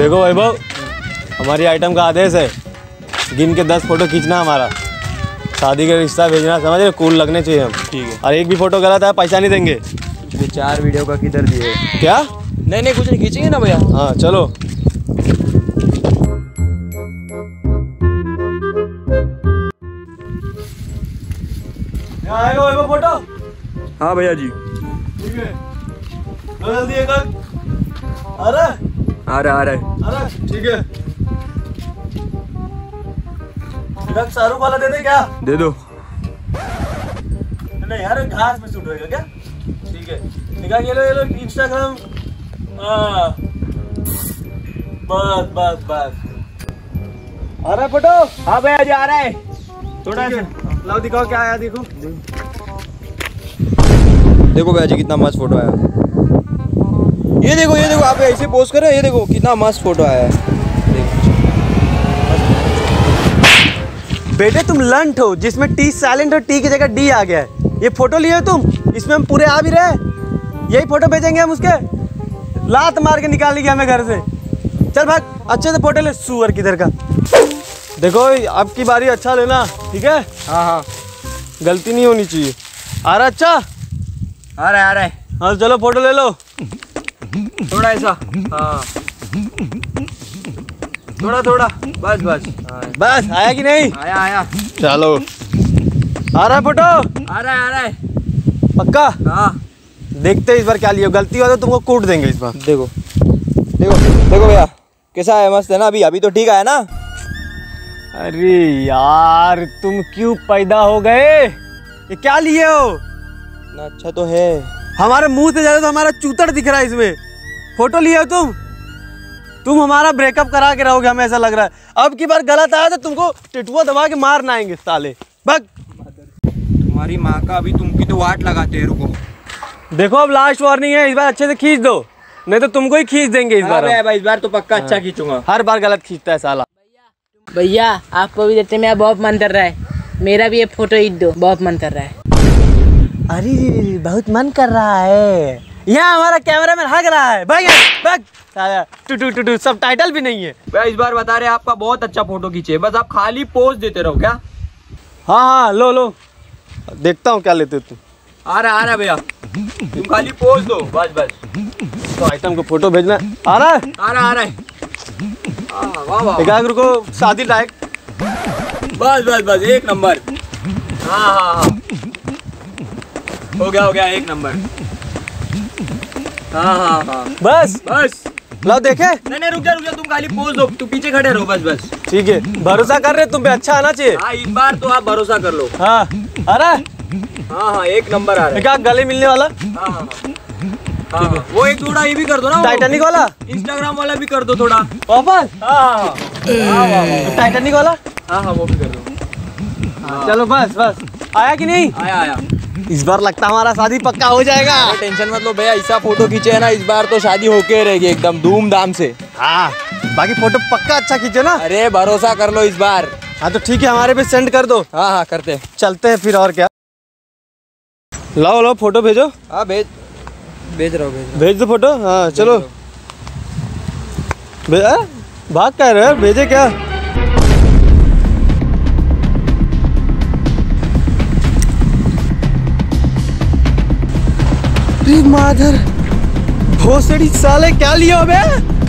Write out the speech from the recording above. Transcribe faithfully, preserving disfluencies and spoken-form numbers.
देखो वैभव, हमारी आइटम का आदेश है, गिन के दस फोटो खींचना हमारा, शादी का रिश्ता भेजना, समझ रहे, कूल लगने चाहिए हम। ठीक है। और एक भी फोटो गलत है पैसा नहीं देंगे। ये चार वीडियो का किधर दिए? क्या? नहीं नहीं कुछ नहीं खींचेंगे ना भैया। हाँ चलो। आएगा वैभव फोटो? हाँ भैया जी। ठीक है, जल्दी एक। अरे आ रहा आ रहा है। अरे ठीक है, शाहरुख वाला दे दे क्या? दे दो। नहीं यार, घास में शूट होएगा क्या? ठीक है, निकाल, ये लो ये लो इंस्टाग्राम। हाँ बस बस बस। आ रहा है फोटो? हाँ भैया जी आ रहा है। थोड़ा लाओ, दिखाओ क्या आया, देखो। देखो भैया जी कितना मस्त फोटो आया। ये देखो ये देखो, आप ऐसे पोस्ट कर रहे हैं, ये देखो कितना मस्त फोटो आया है। बेटे तुम लंट हो, जिसमें टी साइलेंट और टी की जगह डी आ गया है। ये फोटो लिए हो तुम, इसमें हम पूरे आ भी रहे, यही फोटो भेजेंगे हम, उसके लात मार के निकाल लेंगे हमें घर से। चल भाग, अच्छे से फोटो ले, सुअर किधर का। देखो अब की बारी अच्छा लेना, ठीक है? हाँ हाँ गलती नहीं होनी चाहिए। आ रहा अच्छा? आ रहा है आ रहा है। हाँ चलो फोटो ले लो। थोड़ा ऐसा, हाँ थोड़ा थोड़ा, बस बस। हाँ। बस आया कि नहीं? आया आया। चलो, आ रहा है फोटो? आ रहा है आ रहा है। पक्का? हाँ देखते इस बार क्या लियो, गलती हो तो तुमको कूट देंगे इस बार। देखो देखो देखो भैया कैसा है, मस्त है ना? अभी अभी तो ठीक है ना? अरे यार तुम क्यों पैदा हो गए? ये क्या लिए हो? ना अच्छा तो है। हमारे मुंह से ज्यादा तो हमारा चूतड़ दिख रहा है इसमें। फोटो लिए हो तुम तुम हमारा ब्रेकअप करा के रहोगे, हमें ऐसा लग रहा है। अब की बार गलत आया तो तुमको टिटुआ दबा के मारना आएंगे साले। भग। तुम्हारी माँ का अभी तुम की तो वाट लगाते हैं, रुको। देखो अब लास्ट वार्निंग है, इस बार अच्छे से खींच दो, नहीं तो तुमको ही खींच देंगे इस बार। भाई इस बार तो पक्का अच्छा खींचूंगा। हर बार गलत खींचता है साला। भैया आपको भी देते, मेरा बहुत मन कर रहा है, मेरा भी ये फोटो ईद दो, बहुत मन कर रहा है। अरे बहुत मन कर रहा है, यहाँ हमारा कैमरा मैन हग रहा है। भाग भाग, two two two two subtitle भी नहीं है। भैया इस बार बता रहे आपका बहुत अच्छा फोटो खींचे, बस आप खाली पोज देते रहो। क्या? हाँ हाँ लो लो, देखता हूँ क्या लेते हो तुम। आ रहा आ रहा भैया, तुम खाली पोज दो, बस बस। तो आइटम को फोटो भेजना। आ रहा है आ रहा आ रहा है। वाह वाह, एकाग्र रुको, शादी लायक। बस बस बस, एक नंबर। हाँ हाँ हाँ, हो गया हो गया, एक नंबर। हाँ हाँ हाँ बस बस। लो देखे? नहीं नहीं रुक जा रुक जा, तुम खाली पोज दो, तुम पीछे खड़े रहो, बस बस। ठीक है, भरोसा कर रहे तुम पे, अच्छा आना चाहिए। हाँ इस बार तो आप भरोसा कर लो। हाँ आ रहा है? हाँ हाँ एक नंबर आ रहा है। क्या गले मिलने वाला? हाँ हाँ हाँ हाँ, वो एक थोड़ा ये भी कर दो ना, टाइटैनिक वाला, इंस्टाग्राम वाला भी कर दो थोड़ा। वापस हाँ हाँ टाइटैनिक वाला। हाँ हाँ वो भी कर दो। हाँ, चलो बस बस। आया कि नहीं? आया आया। इस बार लगता है हमारा शादी पक्का हो जाएगा। टेंशन मत लो भैया, ऐसा फोटो खींचे है ना, इस बार तो शादी होके रहेगी एकदम धूमधाम से। हाँ बाकी फोटो पक्का अच्छा खींचो ना। अरे भरोसा कर लो इस बार। हाँ तो ठीक है, हमारे पे सेंड कर दो। हाँ हाँ करते हैं। चलते हैं फिर, और क्या। लाओ लाओ फोटो भेजो। हाँ भेज भेज रहा हूँ भेज भेज दो फोटो। हाँ चलो भे, आ? भाग कह रहे हो, भेजे क्या? माधर भोसड़ी साले क्या लिया बे?